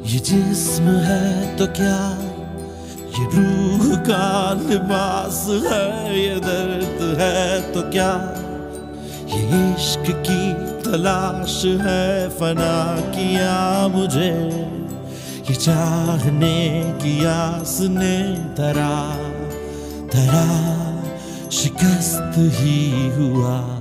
ये जिस्म है तो क्या, ये रूह का लिबास है, ये दर्द है तो क्या, ये इश्क की तलाश है, फना किया मुझे ये चाहने की आस ने धरा शिकस्त ही हुआ।